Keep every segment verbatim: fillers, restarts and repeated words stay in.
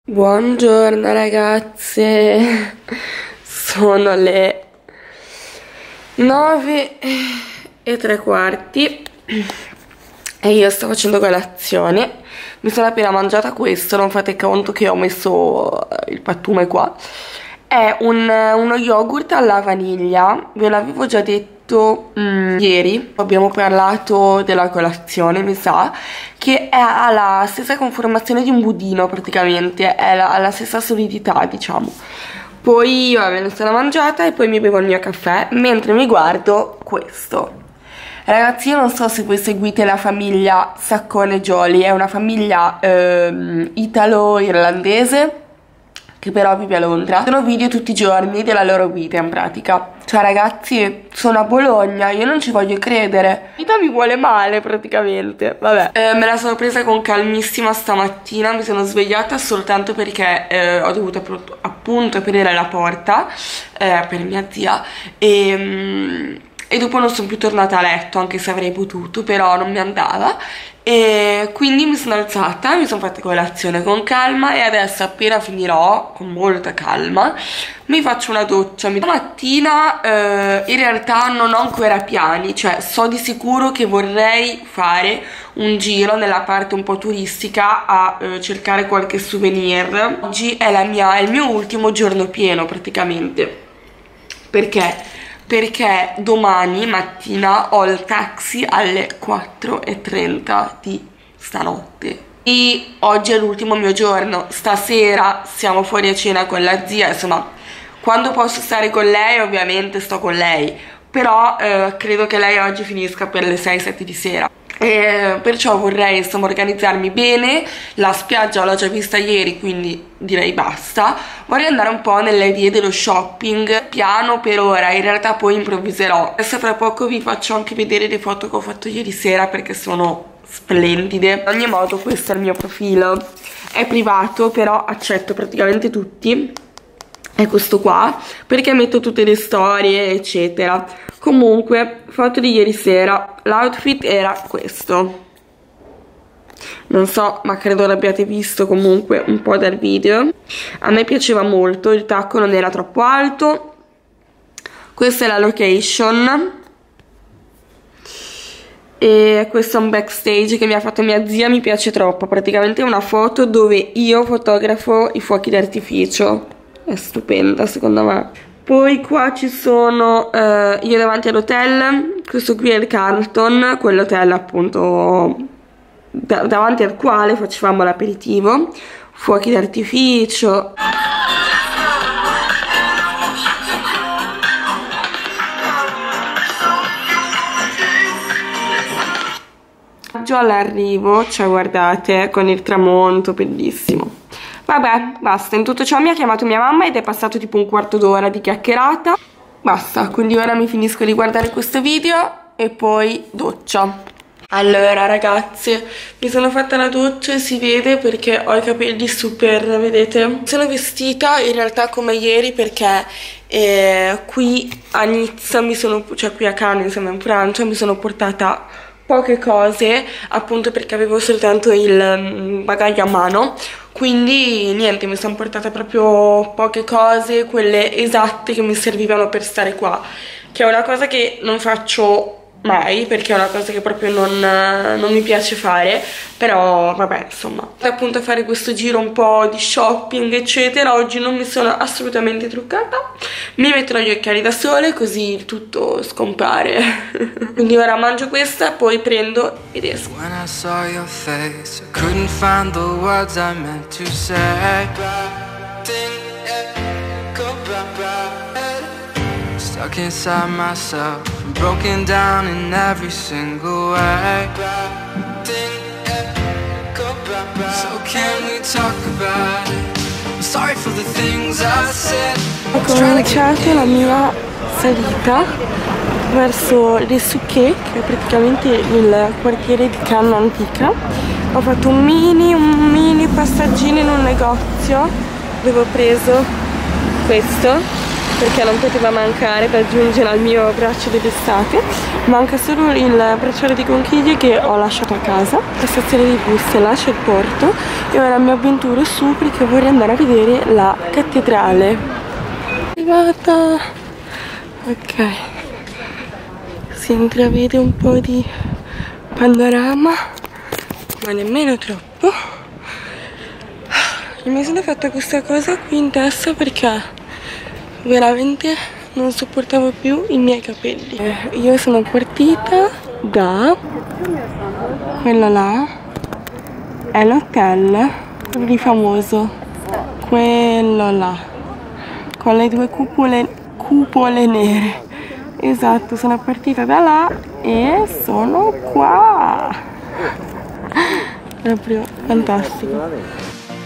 Buongiorno ragazze, sono le nove e tre quarti e io sto facendo colazione. Mi sono appena mangiata questo, non fate conto che ho messo il pattume qua. È un, uno yogurt alla vaniglia, ve l'avevo già detto Mm, ieri, abbiamo parlato della colazione, mi sa, che è, ha la stessa conformazione di un budino praticamente, è la, ha la stessa solidità, diciamo. Poi io me ne sono mangiata e poi mi bevo il mio caffè mentre mi guardo questo. Ragazzi, io non so se voi seguite la famiglia Saccone Joly, è una famiglia ehm, italo-irlandese che però vive a Londra. Sono video tutti i giorni della loro vita in pratica. Cioè ragazzi, sono a Bologna, io non ci voglio credere. La vita mi vuole male praticamente. Vabbè, eh, me la sono presa con calmissima stamattina. Mi sono svegliata soltanto perché eh, ho dovuto appunto aprire la porta eh, per mia zia e... Mm, e dopo non sono più tornata a letto, anche se avrei potuto, però non mi andava. E quindi mi sono alzata, mi sono fatta colazione con calma e adesso appena finirò, con molta calma, mi faccio una doccia. Stamattina eh, in realtà non ho ancora piani, cioè so di sicuro che vorrei fare un giro nella parte un po' turistica a eh, cercare qualche souvenir. Oggi è, la mia, è il mio ultimo giorno pieno praticamente, perché... perché domani mattina ho il taxi alle quattro e trenta di stanotte e oggi è l'ultimo mio giorno. Stasera siamo fuori a cena con la zia, insomma quando posso stare con lei ovviamente sto con lei, però eh, credo che lei oggi finisca per le sei sette di sera. E perciò vorrei insomma organizzarmi bene. La spiaggia l'ho già vista ieri, quindi direi basta. Vorrei andare un po' nelle vie dello shopping, piano per ora, in realtà poi improvviserò. Adesso tra poco vi faccio anche vedere le foto che ho fatto ieri sera perché sono splendide. Ad ogni modo questo è il mio profilo, è privato però accetto praticamente tutti. È questo qua, perché metto tutte le storie eccetera. Comunque, foto di ieri sera, l'outfit era questo. Non so, ma credo l'abbiate visto comunque un po' dal video. A me piaceva molto, il tacco non era troppo alto. Questa è la location. E questo è un backstage che mi ha fatto mia zia, mi piace troppo. Praticamente è una foto dove io fotografo i fuochi d'artificio. È stupenda secondo me. Poi qua ci sono eh, io davanti all'hotel. Questo qui è il Carlton, quell'hotel appunto da davanti al quale facevamo l'aperitivo. Fuochi d'artificio. All'arrivo, cioè guardate, con il tramonto, bellissimo. Vabbè, basta, in tutto ciò mi ha chiamato mia mamma ed è passato tipo un quarto d'ora di chiacchierata. Basta, quindi ora mi finisco di guardare questo video e poi doccia. Allora ragazze, mi sono fatta la doccia e si vede perché ho i capelli super, vedete? Sono vestita in realtà come ieri perché eh, qui a Nizza mi sono, cioè qui a Cannes, insomma in Francia, mi sono portata poche cose appunto perché avevo soltanto il bagaglio a mano, quindi niente, mi sono portata proprio poche cose, quelle esatte che mi servivano per stare qua, che è una cosa che non faccio mai perché è una cosa che proprio non, non mi piace fare, però vabbè insomma, appunto a fare questo giro un po' di shopping eccetera. Oggi non mi sono assolutamente truccata, mi metterò gli occhiali da sole così il tutto scompare. Quindi ora mangio questa, poi prendo ed esco. Stuck inside myself, broken down in every single way. So can we talk about it? I'm sorry for the things I said. Ho cominciato la mia salita verso le Souquet, che è praticamente il quartiere di Cannes antica. Ho fatto un mini, un mini passaggino in un negozio dove ho preso questo. perché non poteva mancare da aggiungere al mio braccio dell'estate. Manca solo il bracciale di conchiglie che ho lasciato a casa. La stazione di bus lascia il porto e ora mi avventuro su perché vorrei andare a vedere la cattedrale. Arrivata. Ok, si intravede un po' di panorama, ma nemmeno troppo. Mi sono fatta questa cosa qui in testa perché veramente non sopportavo più i miei capelli. Eh, io sono partita da quello là, è l'hotel, quello di famoso, quello là, con le due cupole, cupole nere. Esatto, sono partita da là e sono qua. Proprio fantastico.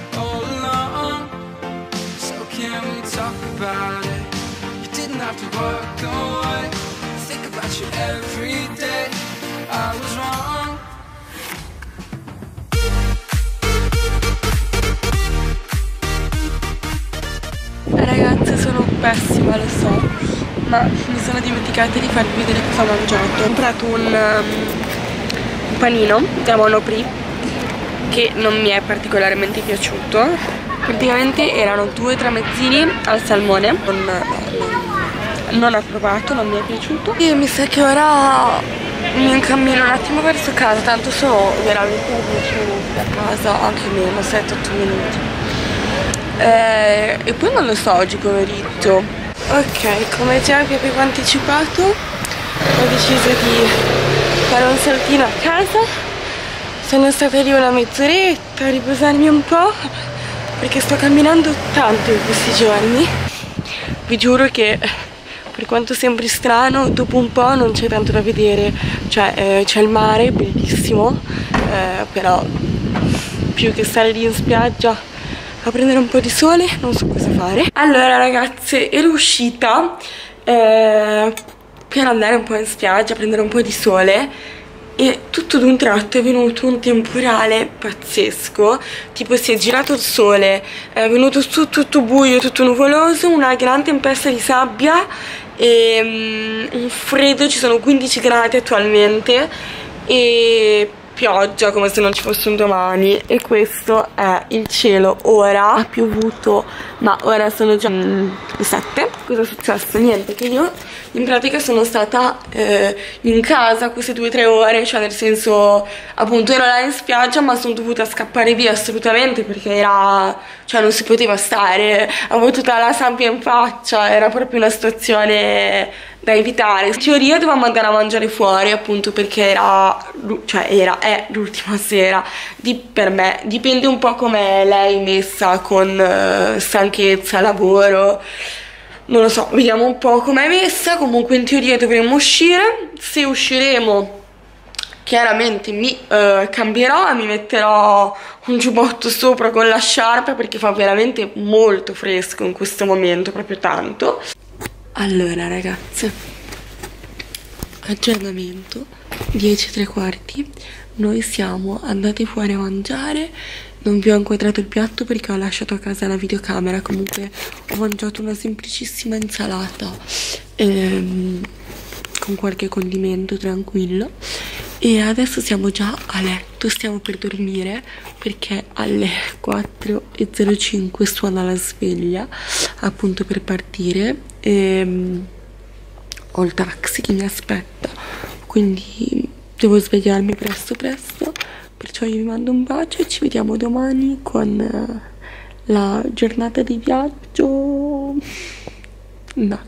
Ragazze, sono pessima, lo so, ma mi sono dimenticata di farvi vedere cosa ho mangiato. Ho comprato un, um, un panino da Monoprix che non mi è particolarmente piaciuto. Praticamente erano due tramezzini al salmone, non, non, non ho provato, non mi è piaciuto. E mi sa che ora mi incammino un attimo verso casa, tanto sono veramente a dieci minuti a casa, anche meno, sette otto minuti. Eh, e poi non lo so oggi pomeriggio. Ok, come già vi avevo anticipato, ho deciso di fare un saltino a casa. Sono stata lì una mezz'oretta a riposarmi un po' perché sto camminando tanto in questi giorni. Vi giuro che per quanto sembri strano, dopo un po' non c'è tanto da vedere. Cioè eh, c'è il mare, bellissimo, eh, però più che stare lì in spiaggia a prendere un po' di sole non so cosa fare. Allora ragazze, ero uscita eh, per andare un po' in spiaggia a prendere un po' di sole e tutto d'un tratto è venuto un temporale pazzesco, tipo si è girato il sole, è venuto su tutto buio, tutto nuvoloso, una gran tempesta di sabbia e um, un freddo, ci sono quindici gradi attualmente e pioggia come se non ci fosse un domani. E questo è il cielo ora. Ha piovuto ma ora sono già mm, le sette. Cosa è successo? Niente, che io in pratica sono stata eh, in casa queste due o tre ore, cioè nel senso appunto ero là in spiaggia ma sono dovuta scappare via assolutamente perché era, cioè non si poteva stare, avevo tutta la sabbia in faccia, era proprio una situazione da evitare. In teoria dovevamo andare a mangiare fuori appunto perché era, cioè era, è l'ultima sera. Di, per me dipende un po' come lei messa con uh, stanchezza, lavoro, non lo so, vediamo un po' com'è messa. Comunque in teoria dovremmo uscire. Se usciremo chiaramente mi uh, cambierò, mi metterò un giubbotto sopra con la sciarpa perché fa veramente molto fresco in questo momento, proprio tanto. Allora ragazze, aggiornamento dieci e tre quarti, noi siamo andate fuori a mangiare. Non vi ho inquadrato il piatto perché ho lasciato a casa la videocamera. Comunque ho mangiato una semplicissima insalata ehm, con qualche condimento tranquillo. E adesso siamo già a letto, stiamo per dormire perché alle quattro e zero cinque suona la sveglia appunto per partire. E ho il taxi che mi aspetta, quindi devo svegliarmi presto presto. Perciò io vi mando un bacio e ci vediamo domani con la giornata di viaggio. Notte.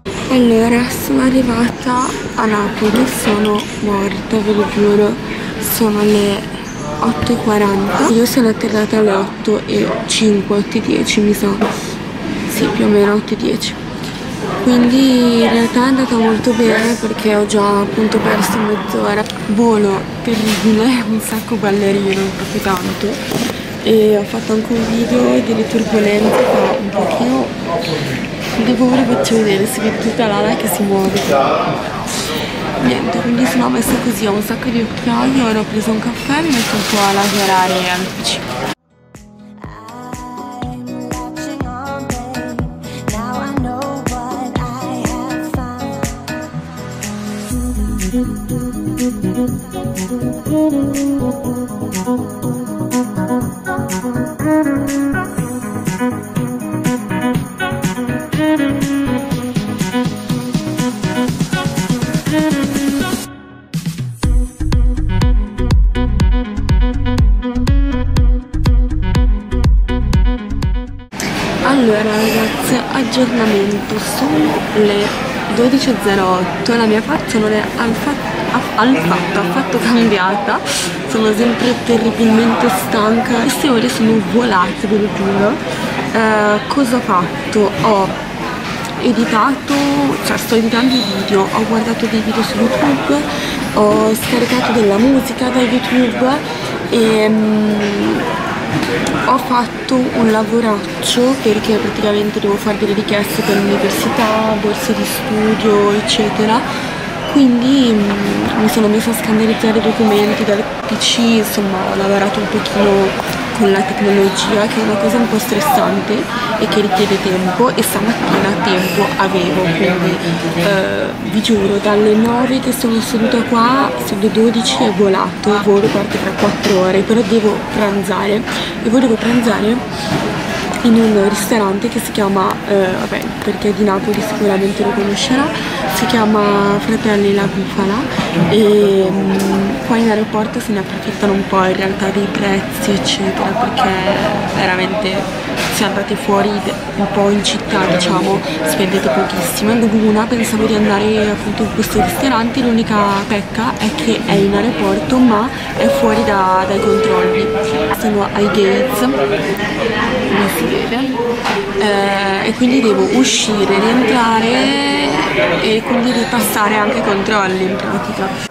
Allora, sono arrivata a Napoli, sono morta, ve lo giuro, sono le otto e quaranta, io sono atterrata alle otto e cinque, otto e dieci mi sa, sì, più o meno otto e dieci. Quindi in realtà è andata molto bene perché ho già appunto perso mezz'ora. Volo terribile, un sacco ballerino, proprio tanto. E ho fatto anche un video delle turbolenze fa un pochino. Dopo ve lo faccio vedere, si vede tutta l'ala che si muove. Niente, quindi sono messa così, ho un sacco di occhiali, ora ho preso un caffè e mi metto un po' a lavorare al P C. Allora ragazze, aggiornamento, sono le dodici e zero otto, la mia faccia non è al fatto, al fatto, affatto cambiata, sono sempre terribilmente stanca, queste ore sono volate, ve lo giuro. Eh, cosa ho fatto? Ho editato, cioè sto editando i video, ho guardato dei video su YouTube, ho scaricato della musica da YouTube e... Um, ho fatto un lavoraccio perché praticamente devo fare delle richieste per l'università, borse di studio eccetera, quindi mh, mi sono messa a scannerizzare i documenti dal P C, insomma ho lavorato un pochino con la tecnologia, che è una cosa un po' stressante e che richiede tempo, e stamattina tempo avevo, quindi eh, vi giuro dalle nove che sono seduta qua, sono le dodici è volato, il volo parte tra quattro ore, però devo pranzare e volevo pranzare in un ristorante che si chiama, eh, vabbè, perché di Napoli sicuramente lo conoscerà, si chiama Fratelli La Bufala, e mh, qua in aeroporto se ne approfittano un po' in realtà dei prezzi eccetera, perché veramente se andate fuori un po' in città diciamo spendete pochissimo. In Luguna pensavo di andare appunto in questo ristorante, l'unica pecca è che è in aeroporto ma è fuori da, dai controlli, sono ai gates, come si vede, eh, e quindi devo uscire, rientrare e quindi ripassare anche i controlli in pratica.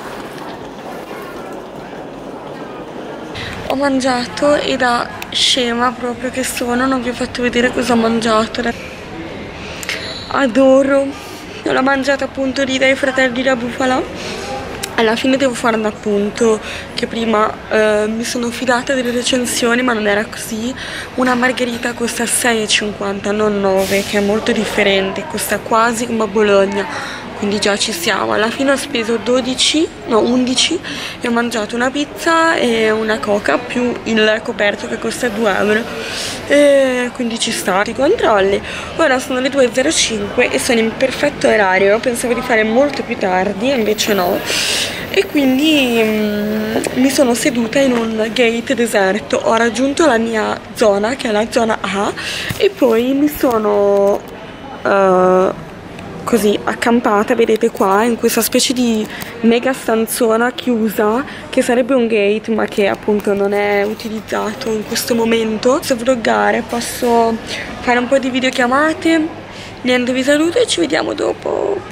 Ho mangiato e da scema proprio che sono non vi ho fatto vedere cosa ho mangiato. Adoro, l'ho mangiata appunto lì dai Fratelli La Bufala. Alla fine devo fare un appunto che prima eh, mi sono fidata delle recensioni ma non era così. Una margherita costa sei e cinquanta, non nove, che è molto differente, costa quasi come a Bologna, quindi già ci siamo. Alla fine ho speso dodici, no undici, e ho mangiato una pizza e una coca più il coperto che costa due euro, e quindi ci sta. I controlli, ora sono le due e zero cinque e sono in perfetto orario, pensavo di fare molto più tardi invece no, e quindi mm, mi sono seduta in un gate deserto, ho raggiunto la mia zona che è la zona A e poi mi sono uh, così accampata, vedete qua, in questa specie di mega stanzona chiusa che sarebbe un gate ma che appunto non è utilizzato in questo momento. Posso vloggare, posso fare un po' di videochiamate. Niente, vi saluto e ci vediamo dopo.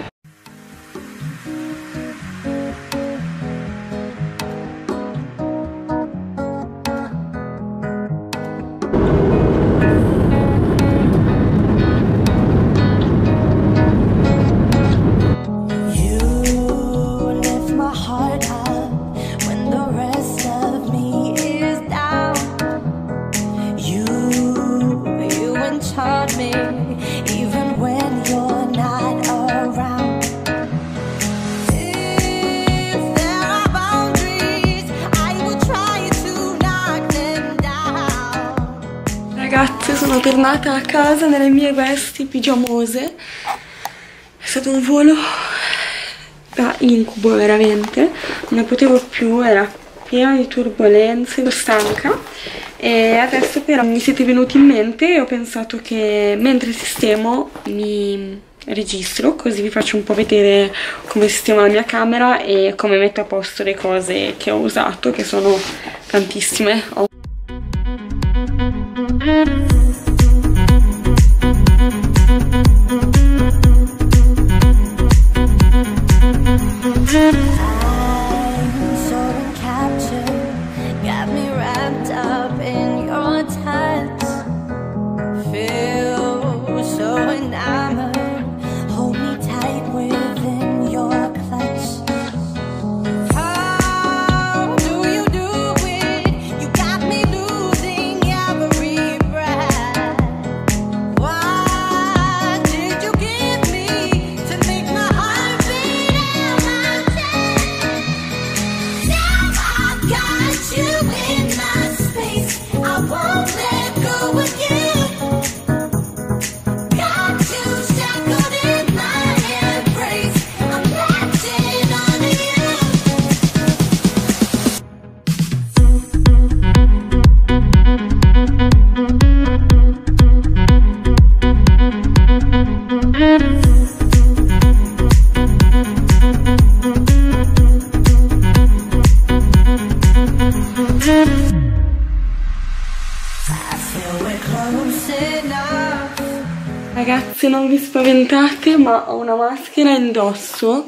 Ragazze, sono tornata a casa nelle mie vesti pigiamose. È stato un volo da incubo veramente, non ne potevo più, era piena di turbolenze, ero stanca e adesso però mi siete venuti in mente e ho pensato che mentre sistemo mi registro, così vi faccio un po' vedere come sistema la mia camera e come metto a posto le cose che ho usato, che sono tantissime. Ho Ragazzi, non vi spaventate, ma ho una maschera indosso.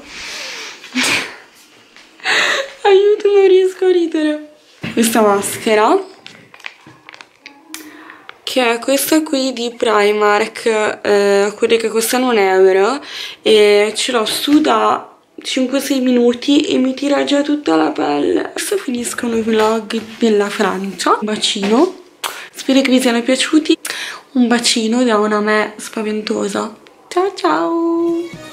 Aiuto, non riesco a ridere. Questa maschera, che è questa qui di Primark, eh, quelle che costano un euro, e ce l'ho su da cinque sei minuti e mi tira già tutta la pelle. Adesso finiscono i vlog della Francia. Un bacino, spero che vi siano piaciuti. Un bacino da una me spaventosa. Ciao ciao!